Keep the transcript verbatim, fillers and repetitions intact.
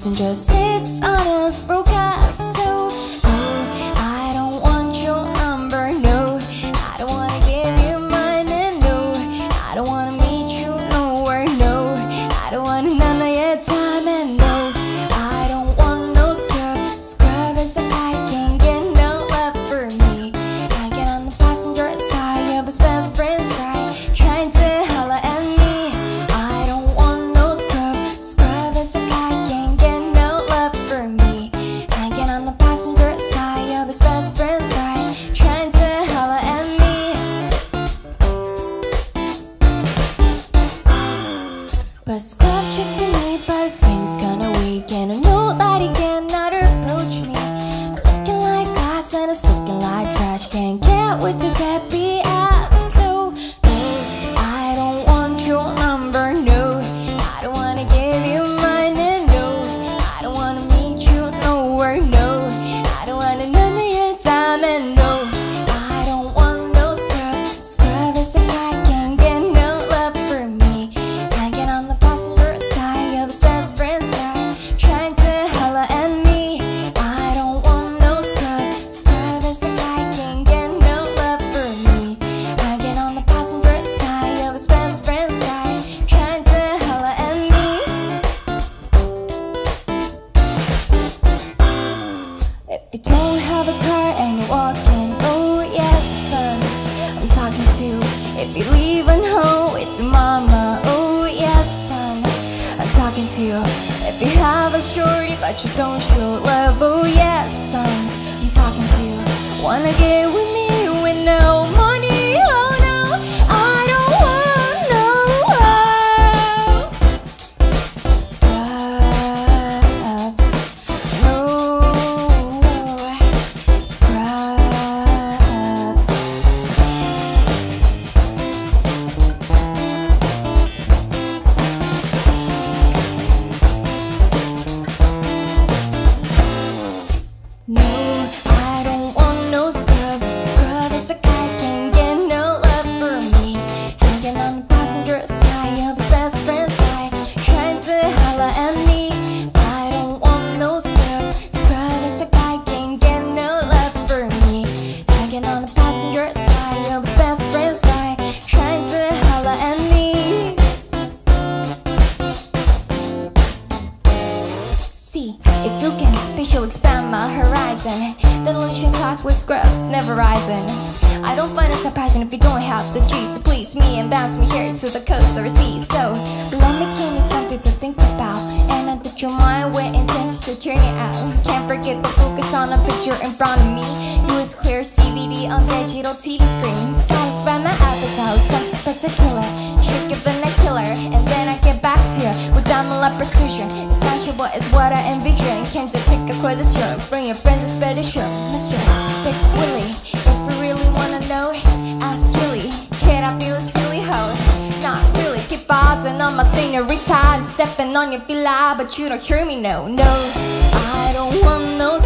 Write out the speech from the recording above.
passenger sits on a broadcast. So no, I don't want your number. No, I don't wanna give you mine. And no, I don't wanna meet you nowhere. No, I don't want none of your time. And no, I don't want no scrub. Scrub is a guy can't get no love for me. I get on the passenger side of his best friend's ride, trying to holler at me. I don't want no scrub. Scrub is a guy can't get no love for me. I get on the passenger side of his best friend's ride, trying to holler at me. But scrub tripping me, but his scream is kinda weak, and I know that he cannot approach me. Looking like glass and it's looking like trash, can't get with the deadbeat ass. So no, I don't want your number. No, I don't wanna give you mine. And no, I don't wanna meet you nowhere. No, I don't want none of your time. And no, I don't want no scrub. Scrub is a guy can't get no love for me. I get on the passenger side of his best friend's ride, trying to holler at me. I don't want no scrub. Scrub is a guy can't get no love for me. I get on the passenger side of his best friend's ride, trying to holler at me. If you don't have a car and you're walking, oh yes son, I'm talking to you. If you're leaving home with your mama, oh yes son, I'm talking to you. If you have a shorty but you don't show love, oh yes son, I'm talking to you. Wanna get with me with no money? Oh no, I don't want no scrubs. No scrubs. No, I don't want no scrub. Scrub is a guy can't get no love for me. Hanging on the passenger side of his best friend's ride, trying to holler at me. I don't want no scrub. Scrub is a guy can't get no love for me. Hanging on the passenger side of his best friend's ride, trying to holler at me. See, if you can spatial expand my horizon, then luncheon class with scrubs never rising. I don't find it surprising if you don't have the G's to please me and bounce me here to the coast or sea. So let me give you something to think about, and I that your mind went intense to turn it out. Can't forget to focus on a picture in front of me. You as clear as D V D on digital T V screens. Satisfy my appetite, sex particular, trick of a killer, and then I get back to you with diamond-like precision. Insatiable is what I envision. Can't take a question. Bring your friends to expedition. Mister Big Willie, if you really wanna know, ask Chili. Can I be a silly hoe? Not really. Tip odds and I'm a senorita, stepping on your fila, but you don't hear me. No, no, I don't want no